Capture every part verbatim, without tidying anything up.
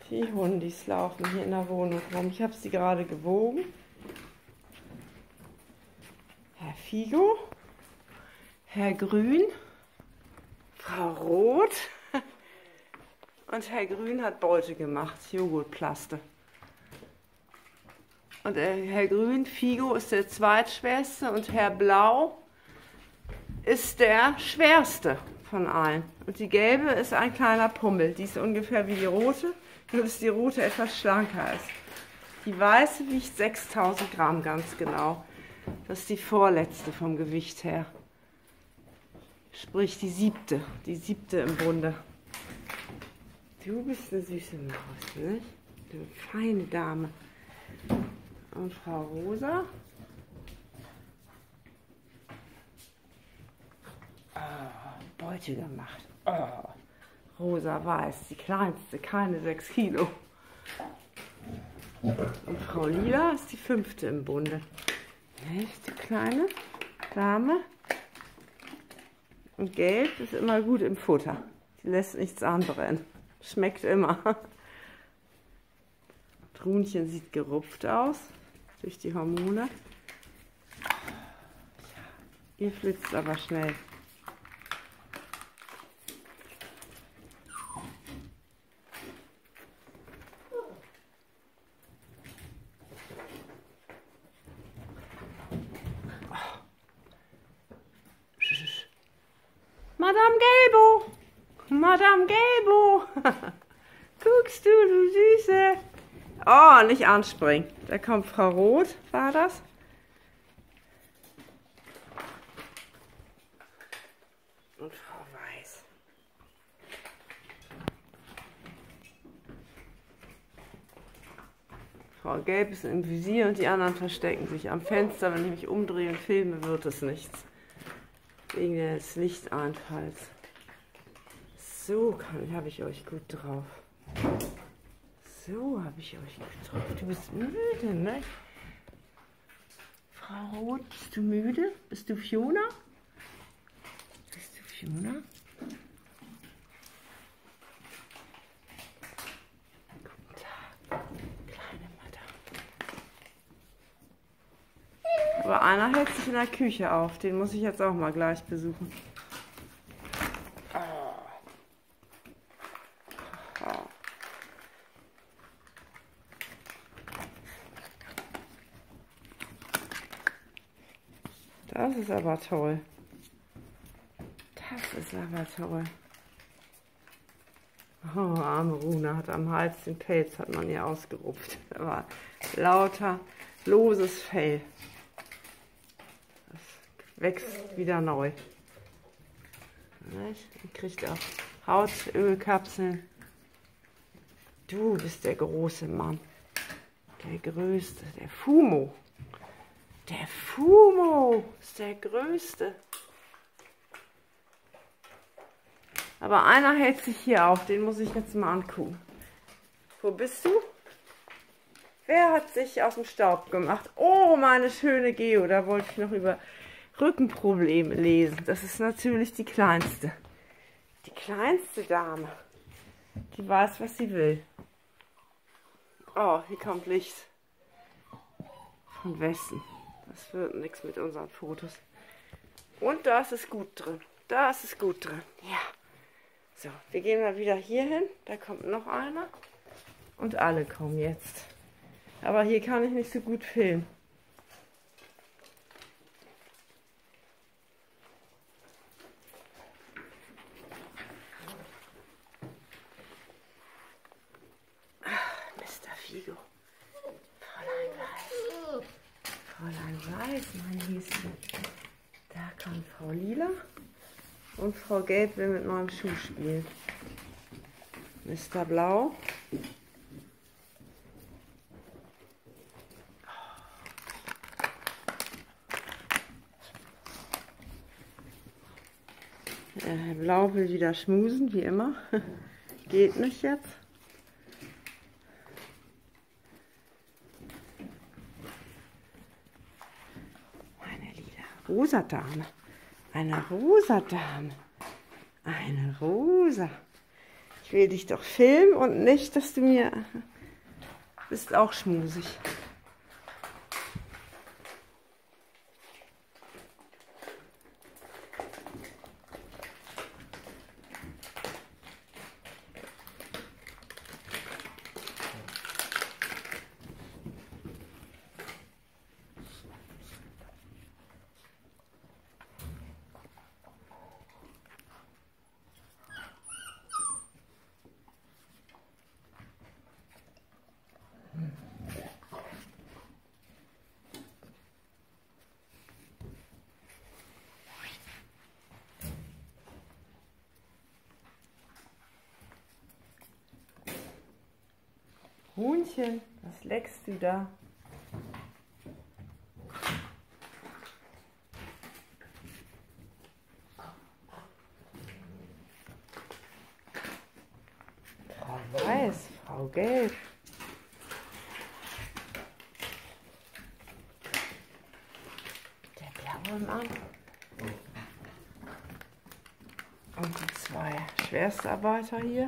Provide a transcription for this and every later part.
Die Hundis laufen hier in der Wohnung rum. Ich habe sie gerade gewogen. Herr Figo, Herr Grün, Frau Rot und Herr Grün hat Beute gemacht, Joghurtplaste. Und Herr Grün, Figo, ist der zweitschwerste und Herr Blau ist der schwerste von allen. Und die gelbe ist ein kleiner Pummel. Die ist ungefähr wie die rote, nur dass die rote etwas schlanker ist. Die weiße wiegt sechstausend Gramm ganz genau. Das ist die vorletzte vom Gewicht her. Sprich die siebte, die siebte im Bunde. Du bist eine süße Maus, nicht? Du feine Dame. Und Frau Rosa. Oh, Beute gemacht. Oh, Rosa weiß, die kleinste, keine sechs Kilo. Und Frau Lila ist die fünfte im Bunde. Echt, die kleine Dame. Und Gelb ist immer gut im Futter. Die lässt nichts anbrennen. Schmeckt immer. Trunchen sieht gerupft aus durch die Hormone. Ihr flitzt aber schnell. Madame Gelbo! Madame Gelbo! Guckst du, du Süße! Oh, nicht anspringen. Da kommt Frau Rot, war das? Und Frau Weiß. Frau Gelb ist im Visier und die anderen verstecken sich am Fenster. Wenn ich mich umdrehe und filme, wird es nichts. Wegen des Lichteinfalls. So kann, habe ich euch gut drauf. So habe ich euch gut drauf. Du bist müde, ne? Frau Roth, bist du müde? Bist du Fiona? Bist du Fiona? Guten Tag, kleine Madame. Aber einer hält sich in der Küche auf. Den muss ich jetzt auch mal gleich besuchen. Das ist aber toll. Das ist aber toll. Oh, arme Runa hat am Hals den Pelz, hat man ihr ausgerupft. Aber lauter, loses Fell. Das wächst wieder neu. Und kriegt auch Hautölkapseln. Du bist der große Mann. Der größte, der Fumo. Der Fumo ist der größte. Aber einer hält sich hier auf, den muss ich jetzt mal angucken. Wo bist du? Wer hat sich aus dem Staub gemacht? Oh, meine schöne Geo, da wollte ich noch über Rückenprobleme lesen. Das ist natürlich die kleinste. Die kleinste Dame. Die weiß, was sie will. Oh, hier kommt Licht. Von Westen. Das wird nichts mit unseren Fotos. Und da ist es gut drin. Da ist es gut drin. Ja. So, wir gehen mal wieder hier hin. Da kommt noch einer. Und alle kommen jetzt. Aber hier kann ich nicht so gut filmen. Ach, Mister Figo. Fräulein Weiß, mein Häschen. Da kommt Frau Lila und Frau Gelb will mit neuem Schuh spielen. Mister Blau. Herr Blau will wieder schmusen, wie immer. Geht nicht jetzt. Rosa Dame. Eine rosa Dame. Eine rosa. Ich will dich doch filmen und nicht, dass du mir... Bist auch schmusig. Huhnchen, was leckst du da? Frau Weiß, Frau Gelb. Der blaue Mann. Und die zwei Schwerstarbeiter hier.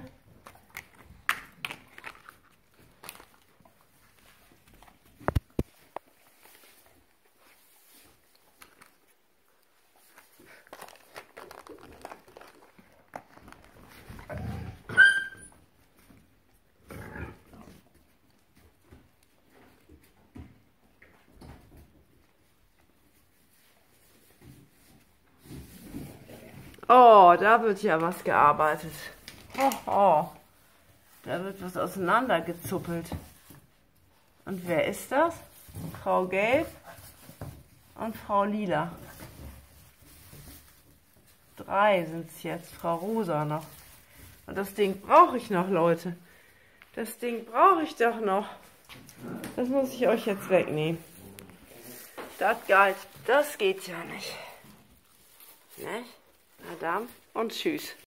Oh, da wird ja was gearbeitet. Oh, oh. Da wird was auseinandergezuppelt. Und wer ist das? Frau Gelb und Frau Lila. Drei sind es jetzt, Frau Rosa noch. Und das Ding brauche ich noch, Leute. Das Ding brauche ich doch noch. Das muss ich euch jetzt wegnehmen. Das Galt, das geht ja nicht. Nicht? Na dann und tschüss.